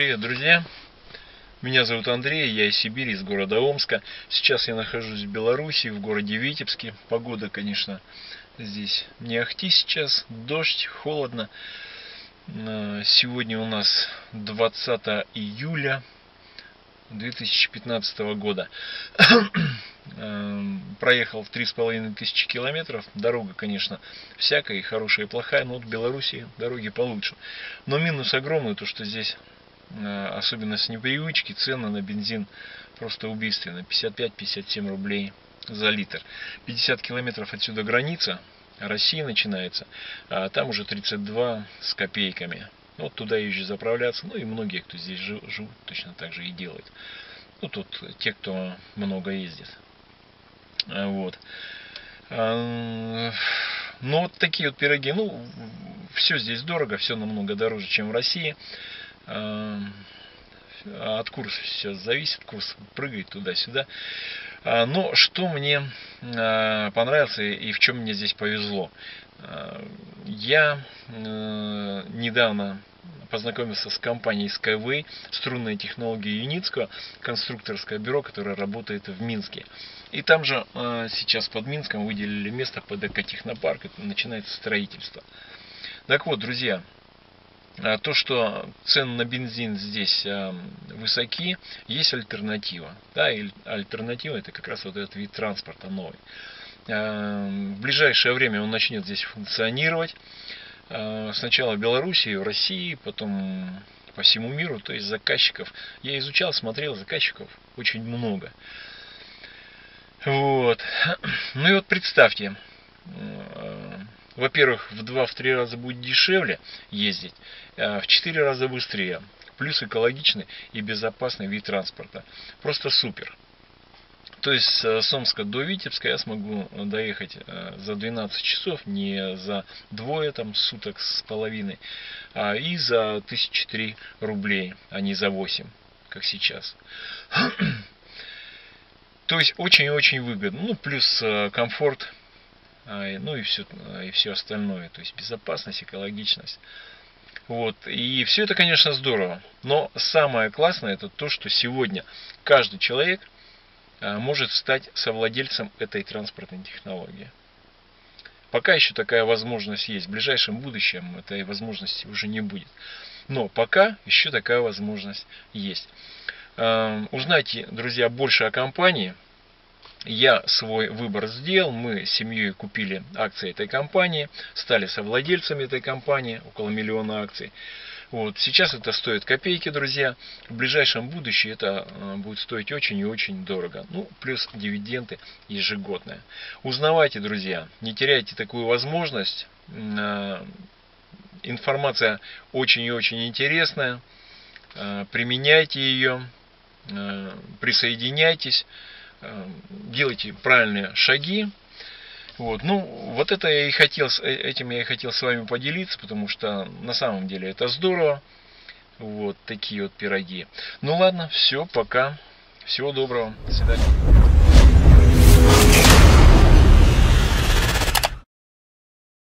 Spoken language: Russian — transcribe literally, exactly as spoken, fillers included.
Привет, друзья! Меня зовут Андрей, я из Сибири, из города Омска. Сейчас я нахожусь в Беларуси, в городе Витебске. Погода, конечно, здесь не ахти сейчас, дождь, холодно. Сегодня у нас двадцатое июля две тысячи пятнадцатого года. Проехал в три с половиной тысячи километров. Дорога, конечно, всякая, и хорошая, и плохая, но в Беларуси дороги получше. Но минус огромный, то что здесь, особенно с непривычки, цены на бензин просто убийственны. пятьдесят пять — пятьдесят семь рублей за литр. пятьдесят километров отсюда граница, Россия начинается, а там уже тридцать два с копейками. Вот туда езжу заправляться. Ну и многие, кто здесь живут, точно так же и делают. Ну тут те, кто много ездит. Вот. Ну вот такие вот пироги. Ну, все здесь дорого, все намного дороже, чем в России. От курса все зависит, курс прыгает туда-сюда. Но что мне понравилось и в чем мне здесь повезло. Я недавно познакомился с компанией Skyway, струнные технологии Юницкого, конструкторское бюро, которое работает в Минске. И там же сейчас под Минском выделили место под экотехнопарк, это начинается строительство. Так вот, друзья, то, что цены на бензин здесь высоки, есть альтернатива. Да, и альтернатива — это как раз вот этот вид транспорта новый. В ближайшее время он начнет здесь функционировать. Сначала в Беларуси, в России, потом по всему миру. То есть заказчиков я изучал, смотрел, заказчиков очень много. Вот. Ну и вот представьте, во-первых, в два-три раза будет дешевле ездить, в четыре раза быстрее. Плюс экологичный и безопасный вид транспорта. Просто супер. То есть с Омска до Витебска я смогу доехать за двенадцать часов, не за двое там, суток с половиной, а и за тысячу три рублей, а не за восемь, как сейчас. То есть очень-очень выгодно. Ну, плюс комфорт, ну и все, и все остальное. То есть безопасность, экологичность. Вот. И все это, конечно, здорово. Но самое классное — это то, что сегодня каждый человек может стать совладельцем этой транспортной технологии. Пока еще такая возможность есть. В ближайшем будущем этой возможности уже не будет. Но пока еще такая возможность есть. Узнайте, друзья, больше о компании. Я свой выбор сделал. Мы с семьей купили акции этой компании, стали совладельцами этой компании, около миллиона акций. Вот. Сейчас это стоит копейки, друзья. В ближайшем будущем это будет стоить очень и очень дорого. Ну, плюс дивиденды ежегодные. Узнавайте, друзья, не теряйте такую возможность. Информация очень и очень интересная. Применяйте ее, присоединяйтесь, делайте правильные шаги. Вот. Ну, вот это я и хотел, этим я и хотел с вами поделиться, потому что на самом деле это здорово. Вот такие вот пироги. Ну ладно, все, пока. Всего доброго. До свидания.